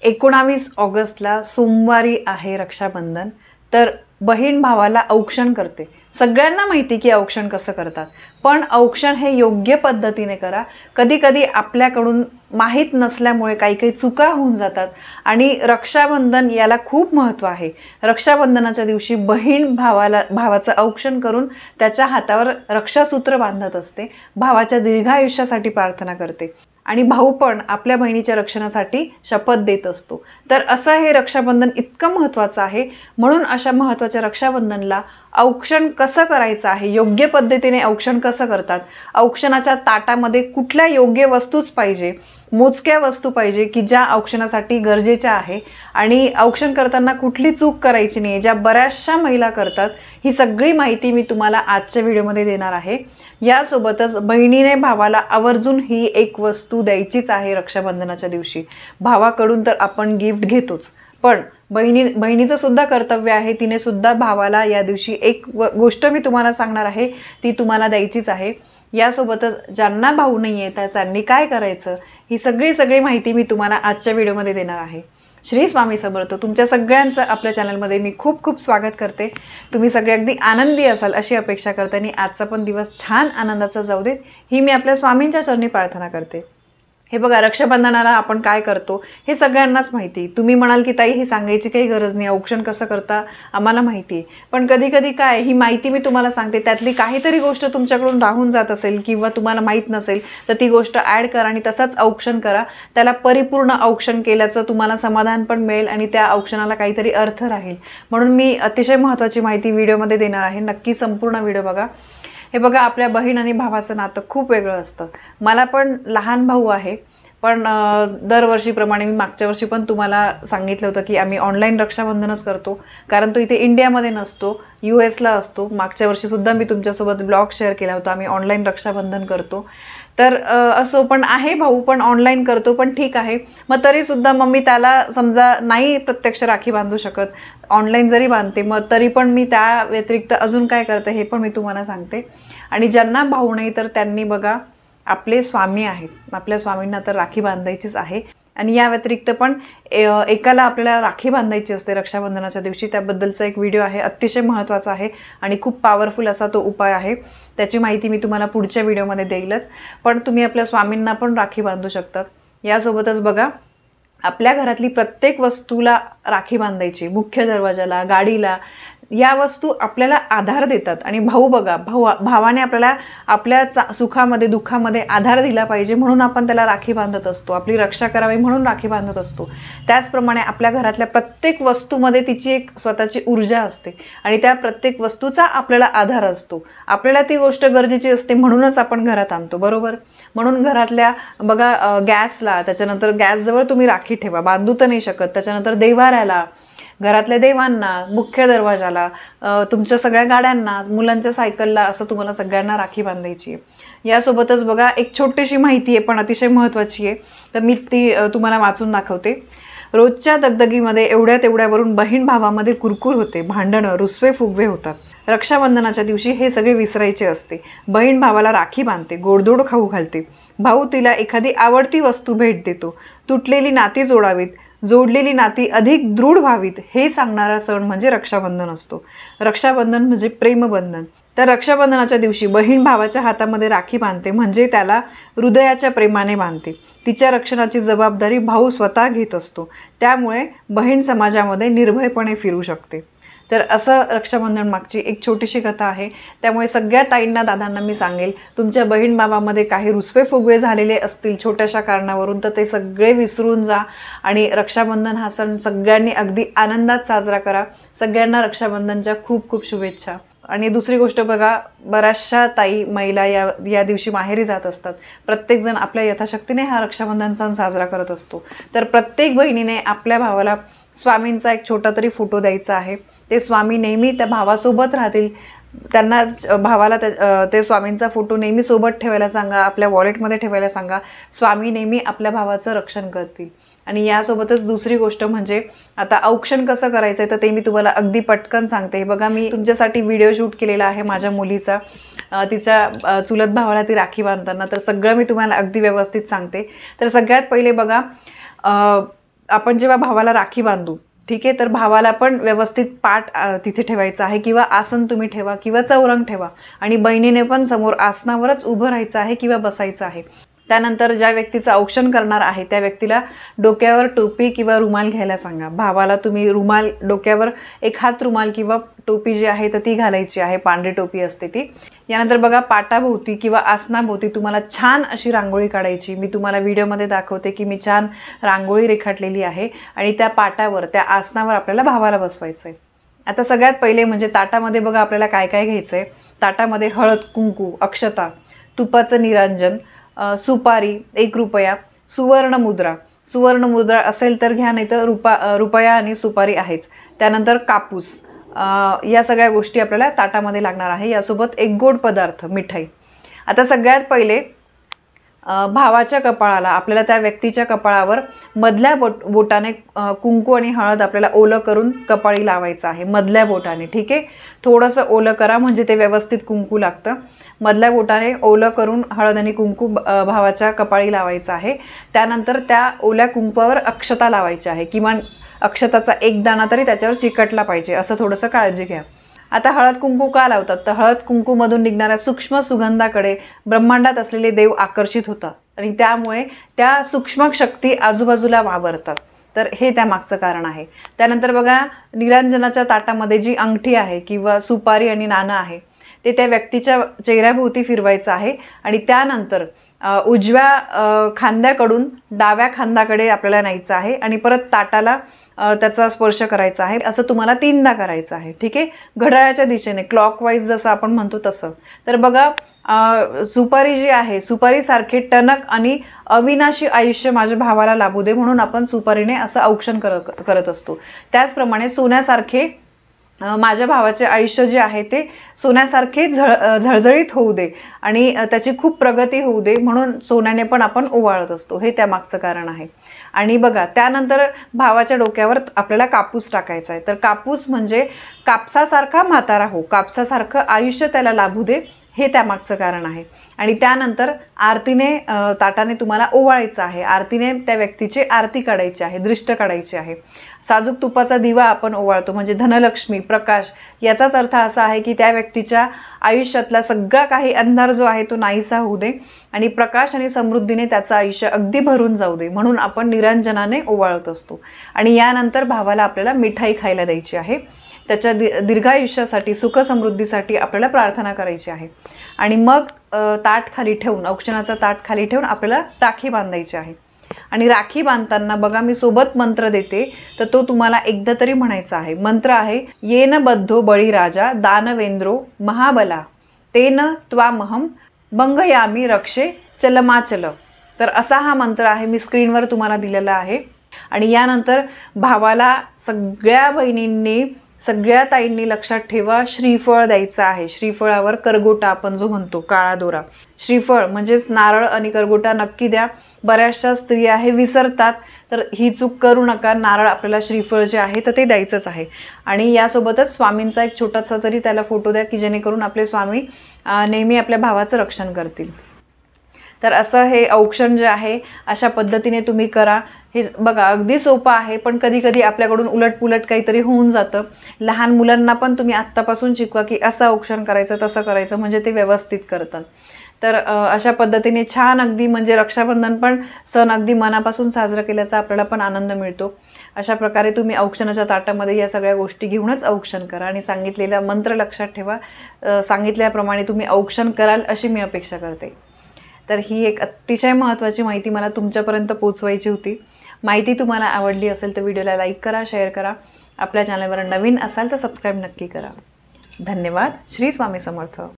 19 ऑगस्टला सोमवारी आहे रक्षाबंधन। तर बहीण भावाला औक्षण करते। सगळ्यांना माहिती की औक्षण कसं करतात, पण औक्षण हे योग्य पद्धतीने करा। कधी कधी आपल्याकडून माहीत नसल्यामुळे काही काही चुका होऊन जातात आणि रक्षाबंधन याला खूप महत्त्व आहे। रक्षाबंधनाच्या दिवशी बहीण भावाचं औक्षण करून त्याच्या हातावर रक्षासूत्र बांधत असते, भावाच्या दीर्घायुष्यासाठी प्रार्थना करते आणि भाऊ पण आपल्या बहिणीच्या रक्षणासाठी शपथ देत असतो। तर असं हे रक्षाबंधन इतकं महत्त्वाचं आहे। म्हणून अशा महत्त्वाच्या रक्षाबंधनला औक्षण कसं करायचं आहे, योग्य पद्धतीने औक्षण कसं करतात, औक्षणाच्या ताटामध्ये कुठल्या योग्य वस्तूच पाहिजे, मोजक्या वस्तू पाहिजे की ज्या औक्षणासाठी गरजेच्या आहे आणि औक्षण करताना कुठली चूक करायची नाही, ज्या बऱ्याचशा महिला करतात, ही सगळी माहिती मी तुम्हाला आजच्या व्हिडिओमध्ये देणार आहे। यासोबतच बहिणीने भावाला आवर्जून ही एक वस्तू द्यायचीच आहे रक्षाबंधनाच्या दिवशी। भावाकडून तर आपण गिफ्ट घेतोच, पण बहिणीचं सुद्धा कर्तव्य आहे, तिने सुद्धा भावाला या दिवशी एक गोष्ट मी तुम्हाला सांगणार आहे, ती तुम्हाला द्यायचीच आहे। यासोबतच ज्यांना भाऊ नाही आहे तर त्यांनी काय करायचं, ही सगळी माहिती मी तुम्हाला आजच्या व्हिडिओमध्ये देणार आहे। श्री स्वामी समर्थ। तुमच्या सगळ्यांचं आपल्या चॅनलमध्ये मी खूप खूप स्वागत करते। तुम्ही सगळे अगदी आनंदी असाल अशी अपेक्षा करते आणि आजचा पण दिवस छान आनंदाचा जाऊ देत ही मी आपल्या स्वामींच्या चरणी प्रार्थना करते। हे बघा, रक्षाबंधनाला आपण काय करतो हे सगळ्यांनाच माहिती। तुम्ही म्हणाल की ताई ही सांगायची काही गरज नाही, औक्षण कसं करता आम्हाला माहिती आहे, पण कधी कधी काय ही माहिती मी तुम्हाला सांगते, त्यातली काहीतरी गोष्ट तुमच्याकडून राहून जात असेल किंवा तुम्हाला माहीत नसेल तर ती गोष्ट ॲड करा आणि तसंच औक्षण करा। त्याला परिपूर्ण औक्षण केल्याचं तुम्हाला समाधान पण मिळेल आणि त्या औक्षणाला काहीतरी अर्थ राहील। म्हणून मी अतिशय महत्त्वाची माहिती व्हिडिओमध्ये देणार आहे, नक्की संपूर्ण व्हिडिओ बघा। हे बघा, आपल्या बहीण आणि भावाचं नातं खूप वेगळं असतं। मला पण लहान भाऊ आहे, पण दरवर्षीप्रमाणे मी मागच्या वर्षी पण तुम्हाला सांगितलं होतं की आम्ही ऑनलाईन रक्षाबंधनच करतो, कारण तो इथे इंडियामध्ये नसतो, US ला असतो। मागच्या वर्षीसुद्धा मी तुमच्यासोबत ब्लॉग शेअर केला होता, आम्ही ऑनलाईन रक्षाबंधन करतो। तर असो, पण आहे भाऊ पण ऑनलाईन करतो, पण ठीक आहे। मग तरीसुद्धा मग मी त्याला समजा नाही प्रत्यक्ष राखी बांधू शकत, ऑनलाईन जरी बांधते मग तरी पण मी त्या व्यतिरिक्त अजून काय करते हे पण मी तुम्हाला सांगते। आणि ज्यांना भाऊ नाही तर त्यांनी बघा, आपले स्वामी आहेत, आपल्या स्वामींना तर राखी बांधायचीच आहे। आणि या व्यतिरिक्त पण एकाला आपल्याला राखी बांधायची असते रक्षाबंधनाच्या दिवशी, त्याबद्दलचा एक व्हिडिओ आहे, अतिशय महत्त्वाचा आहे आणि खूप पॉवरफुल असा तो उपाय आहे। त्याची माहिती मी तुम्हाला पुढच्या व्हिडिओमध्ये देईलच, पण तुम्ही आपल्या स्वामींना पण राखी बांधू शकतात। यासोबतच बघा, आपल्या घरातली प्रत्येक वस्तूला राखी बांधायची, मुख्य दरवाजाला, गाडीला, या वस्तू आपल्याला आधार देतात। आणि भाऊ बघा, भावाने आपल्याला आपल्या सुखामध्ये दुःखामध्ये आधार दिला पाहिजे म्हणून आपण त्याला राखी बांधत असतो, आपली रक्षा करावी म्हणून राखी बांधत असतो। त्याचप्रमाणे आपल्या घरातल्या प्रत्येक वस्तूमध्ये तिची एक स्वतःची ऊर्जा असते आणि त्या प्रत्येक वस्तूचा आपल्याला आधार असतो। आपल्याला ती गोष्ट गरजेची असते म्हणूनच आपण घरात आणतो, बरोबर। म्हणून घरातल्या बघा, गॅसला, त्याच्यानंतर गॅसजवळ तुम्ही राखी ठेवा, बांधू तर नाही शकत, त्याच्यानंतर देव्हाऱ्याला, घरातल्या देवांना, मुख्य दरवाजाला, तुमच्या सगळ्या गाड्यांना, मुलांच्या सायकलला, असं तुम्हाला सगळ्यांना राखी बांधायची आहे। यासोबतच बघा, एक छोटीशी माहिती आहे पण अतिशय महत्त्वाची आहे, तर मी ती तुम्हाला वाचून दाखवते। रोजच्या दगदगीमध्ये एवढ्या तेवढ्यावरून बहीण भावामध्ये कुरकुर होते, भांडणं, रुसवे फुगवे होतात। रक्षाबंधनाच्या दिवशी हे सगळे विसरायचे असते। बहीण भावाला राखी बांधते, गोडधोड खाऊ घालते, भाऊ तिला एखादी आवडती वस्तू भेट देतो, तुटलेली नाती जोडावीत, जोडलेली नाती अधिक दृढ व्हावीत हे सांगणारा सण म्हणजे रक्षाबंधन असतो। रक्षाबंधन म्हणजे प्रेमबंधन। तर रक्षाबंधनाच्या दिवशी बहीण भावाच्या हातामध्ये राखी बांधते म्हणजे त्याला हृदयाच्या प्रेमाने बांधते। तिच्या रक्षणाची जबाबदारी भाऊ स्वतः घेत असतो, त्यामुळे बहीण समाजामध्ये निर्भयपणे फिरू शकते। तर असं रक्षाबंधन मागची एक छोटीशी कथा आहे। त्यामुळे सगळ्या ताईंना, दादांना मी सांगेल, तुमच्या बहीण भावामध्ये काही रुसवे फुगवे झालेले असतील छोट्याशा कारणावरून, तर ते सगळे विसरून जा आणि रक्षाबंधन हा सण सगळ्यांनी अगदी आनंदात साजरा करा। सगळ्यांना रक्षाबंधनच्या खूप खूप शुभेच्छा। आणि दुसरी गोष्ट बघा, बऱ्याचशा ताई महिला या दिवशी माहेरी जात असतात। प्रत्येकजण आपल्या यथाशक्तीने हा रक्षाबंधन सण साजरा करत असतो। तर प्रत्येक बहिणीने आपल्या भावाला स्वामींचा एक छोटा तरी फोटो द्यायचा आहे। ते स्वामी नेहमी त्या भावासोबत राहतील, त्यांना भावाला ते स्वामींचा फोटो नेहमी सोबत ठेवायला सांगा, आपल्या वॉलेटमध्ये ठेवायला सांगा। स्वामी नेहमी आपल्या भावाचं रक्षण करतील। आणि यासोबतच दुसरी गोष्ट म्हणजे आता औक्षण कसं करायचं आहे तर ते मी तुम्हाला अगदी पटकन सांगते। बघा, मी तुमच्यासाठी व्हिडिओ शूट केलेला आहे माझ्या मुलीचा, तिच्या चुलत भावाला ती राखी बांधताना, तर सगळं मी तुम्हाला अगदी व्यवस्थित सांगते। तर सगळ्यात पहिले बघा, आपण जेव्हा भावाला राखी बांधू, ठीक आहे, तर भावाला पण व्यवस्थित पाठ तिथे ठेवायचं आहे किंवा आसन तुम्ही ठेवा किंवा चौरंग ठेवा आणि बहिणीने पण समोर आसनावरच उभं राहायचं आहे किंवा बसायचं आहे. त्यानंतर ज्या व्यक्तीचं औक्षण करणार आहे त्या व्यक्तीला डोक्यावर टोपी किंवा रुमाल घ्यायला सांगा. भावाला तुम्ही रुमाल डोक्यावर एक हात रुमाल किंवा टोपी जी आहे तर ती घालायची आहे, पांढरी टोपी असते ती. यानंतर बघा पाटाभोवती किंवा आसनाभोवती तुम्हाला छान अशी रांगोळी काढायची. मी तुम्हाला व्हिडिओमध्ये दाखवते की मी छान रांगोळी रेखाटलेली आहे आणि त्या पाटावर त्या आसनावर आपल्याला भावाला बसवायचं आहे. आता सगळ्यात पहिले म्हणजे ताटामध्ये बघा आपल्याला काय काय घ्यायचं आहे. ताटामध्ये हळद, कुंकू, अक्षता, तुपाचं निरांजन, सुपारी 1 रुपया, सुवर्णमुद्रा असेल तर घ्या, नाही तर रुपया आणि सुपारी आहेच. त्यानंतर कापूस, या सगळ्या गोष्टी आपल्याला ताटामध्ये लागणार आहे. यासोबत एक गोड पदार्थ, मिठाई. आता सगळ्यात पहिले भावाच्या कपाळाला आपल्याला त्या व्यक्तीच्या कपाळावर मधल्या बोटाने कुंकू आणि हळद आपल्याला ओलं करून कपाळी लावायचं आहे, मधल्या बोटाने. ठीक आहे, थोडंसं ओलं करा म्हणजे ते व्यवस्थित कुंकू लागतं. मधल्या बोटाने ओलं करून हळद आणि कुंकू भावाच्या कपाळी लावायचं आहे. त्यानंतर त्या ओल्या कुंकवावर अक्षता लावायची आहे, किमान अक्षताचा 1 दाणा तरी त्याच्यावर चिकटला पाहिजे, असं थोडंसं काळजी घ्या. आता हळद कुंकू का लावतात, तर हळद कुंकूमधून निघणाऱ्या सूक्ष्म सुगंधाकडे ब्रह्मांडात असलेले देव आकर्षित होतात आणि त्यामुळे त्या सूक्ष्म शक्ती आजूबाजूला वावरतात. तर हे त्यामागचं कारण आहे. त्यानंतर बघा निरांजनाच्या ताटामध्ये जी अंगठी आहे किंवा सुपारी आणि नाणं आहे ते त्या व्यक्तीच्या चेहऱ्याभोवती फिरवायचं आहे आणि त्यानंतर उजव्या खांद्याकडून डाव्या खांद्याकडे आपल्याला न्यायचं आहे आणि परत ताटाला त्याचा स्पर्श करायचा आहे. असं तुम्हाला 3दा करायचं आहे. ठीक आहे, घड्याळाच्या दिशेने क्लॉकवाईज जसं आपण म्हणतो तसं. तर बघा सुपारी जी आहे, सुपारीसारखे टणक आणि अविनाशी आयुष्य माझ्या भावाला लाभू दे म्हणून आपण सुपारीने असं औक्षण करत असतो. त्याचप्रमाणे सोन्यासारखे माझ्या भावाचे आयुष्य जे आहे ते सोन्यासारखे झळझळीत होऊ दे आणि त्याची खूप प्रगती होऊ दे म्हणून सोन्याने पण आपण ओवाळत असतो. हे त्यामागचं कारण आहे. आणि बघा त्यानंतर भावाच्या डोक्यावर आपल्याला कापूस टाकायचा आहे. तर कापूस म्हणजे कापसासारखा म्हातारा हो, कापसासारखं आयुष्य त्याला लाभू दे, हे त्यामागचं कारण आहे. आणि त्यानंतर आरतीने ताटाने तुम्हाला ओवाळायचं आहे. आरतीने त्या व्यक्तीची आरती काढायची आहे, दृष्ट काढायची आहे. साजूक तुपाचा दिवा आपण ओवाळतो म्हणजे धनलक्ष्मी, प्रकाश. याचाच अर्थ असा आहे की त्या व्यक्तीच्या आयुष्यातला सगळा काही अंधार जो आहे तो नाहीसा होऊ दे आणि प्रकाश आणि समृद्धीने त्याचं आयुष्य अगदी भरून जाऊ दे म्हणून आपण निरंजनाने ओवाळत असतो. आणि यानंतर भावाला आपल्याला मिठाई खायला द्यायची आहे. त्याच्या दीर्घायुष्यासाठी, सुख समृद्धीसाठी आपल्याला प्रार्थना करायची आहे. आणि मग ताट खाली ठेवून, औक्षणाचा ताट खाली ठेवून आपल्याला राखी बांधायची आहे. आणि राखी बांधताना बघा मी सोबत मंत्र देते, तर तो तुम्हाला एकदा तरी म्हणायचा आहे. मंत्र आहे येन बद्धो बळीराजा दानवेंद्रो महाबला तेन त्वामहम बंगयामी रक्षे चलमाचल. तर असा हा मंत्र आहे, मी स्क्रीनवर तुम्हाला दिलेला आहे. आणि यानंतर भावाला सगळ्या बहिणींनी, सगळ्या ताईंनी लक्षात ठेवा, श्रीफळ द्यायचं आहे. श्रीफळावर करगोटा आपण जो म्हणतो, काळा दोरा. श्रीफळ म्हणजेच नारळ आणि करगोटा नक्की द्या. बऱ्याचशा स्त्रिया हे विसरतात, तर ही चूक करू नका. नारळ आपल्याला श्रीफळ जे आहे तर ते द्यायचंच आहे. आणि यासोबतच स्वामींचा एक छोटासा तरी त्याला फोटो द्या की जेणेकरून आपले स्वामी नेहमी आपल्या भावाचं रक्षण करतील. तर असं हे औक्षण जे आहे अशा पद्धतीने तुम्ही करा. हे बघा अगदी सोपं आहे, पण कधी कधी आपल्याकडून उलटपुलट काहीतरी होऊन जातं. लहान मुलांना पण तुम्ही आत्तापासून शिकवा की असं औक्षण करायचं, तसं करायचं, म्हणजे ते व्यवस्थित करतात. तर अशा पद्धतीने छान अगदी म्हणजे रक्षाबंधन पण सण अगदी मनापासून साजरा केल्याचा आपल्याला पण आनंद मिळतो. अशा प्रकारे तुम्ही औक्षणाच्या ताटामध्ये या सगळ्या गोष्टी घेऊनच औक्षण करा आणि सांगितलेला मंत्र लक्षात ठेवा. सांगितल्याप्रमाणे तुम्ही औक्षण कराल अशी मी अपेक्षा करते. तर ही एक अतिशय महत्त्वाची माहिती मला तुमच्यापर्यंत पोहोचवायची होती. माहिती तुम्हाला आवडली असेल तर व्हिडिओला लाईक करा, शेअर करा. आपल्या चॅनलवर नवीन असाल तर सबस्क्राईब नक्की करा. धन्यवाद. श्री स्वामी समर्थ.